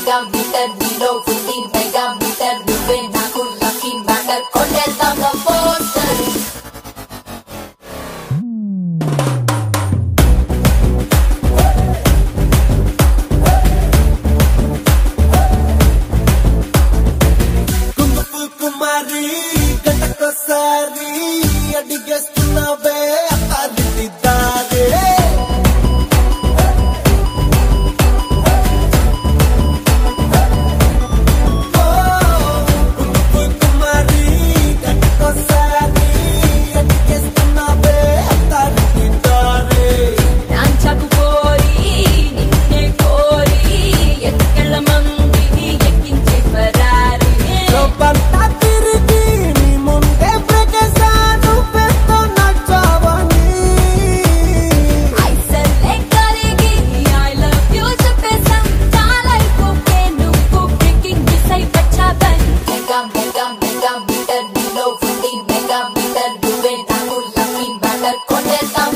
mega meter నీలో 50 mega meter నువ్వే నాకు లక్కీ మ్యాటర్ కొట్టేద్దాం పోస్టర్ కుమారి గంటకోసారి అడిగేస్తున్నావే అదిదారే కుమారి గంటకోసారి అడిగేస్తున్నావే అదిదారే రాంచకు కోరి నిన్నే కోరి ఎక్కల మంది ఎక్కించే ఫరారీ పంట తిరిగి నీ ముందే ప్రజసాను పెద్ద నచ్చావని ఐసలే కలిగి ఐ లవ్ యూ చెప్పేసా చాలా అయిపోతే నువ్వు బ్రేకింగ్ మిస్ అయి వచ్చావని మెగా మెగా మెగా మీటర్ నీలో 50 మెగా మీటర్ నువ్వే నాకు లక్కీ మ్యాటర్ కొట్టేద్దాం